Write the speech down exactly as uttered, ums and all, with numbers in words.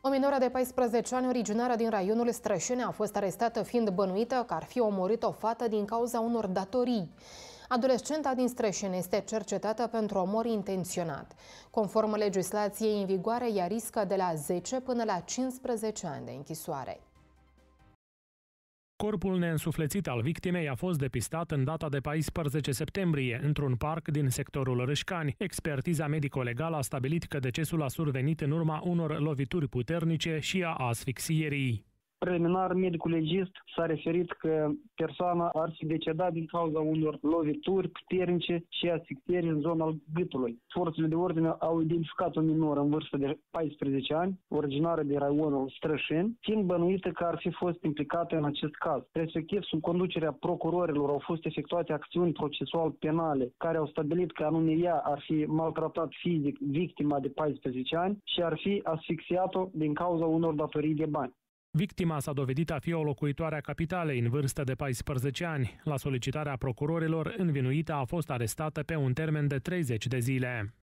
O minoră de paisprezece ani, originară din raionul Strășene, a fost arestată fiind bănuită că ar fi omorât o fată din cauza unor datorii. Adolescenta din Strășene este cercetată pentru omor intenționat. Conform legislației în vigoare, ea riscă de la zece până la cincisprezece ani de închisoare. Corpul neînsuflețit al victimei a fost depistat în data de paisprezece septembrie, într-un parc din sectorul Râșcani. Expertiza medico-legală a stabilit că decesul a survenit în urma unor lovituri puternice și a asfixierii. Preliminar, medicul legist s-a referit că persoana ar fi decedat din cauza unor lovituri puternice și asfixieri în zona gâtului. Forțele de ordine au identificat o minoră în vârstă de paisprezece ani, originară de raionul Strășeni, fiind bănuită că ar fi fost implicată în acest caz. Respectiv, sub conducerea procurorilor au fost efectuate acțiuni procesual penale care au stabilit că anume ea ar fi maltratat fizic victima de paisprezece ani și ar fi asfixiat-o din cauza unor datorii de bani. Victima s-a dovedit a fi o locuitoare a capitalei în vârstă de paisprezece ani. La solicitarea procurorilor, învinuita a fost arestată pe un termen de treizeci de zile.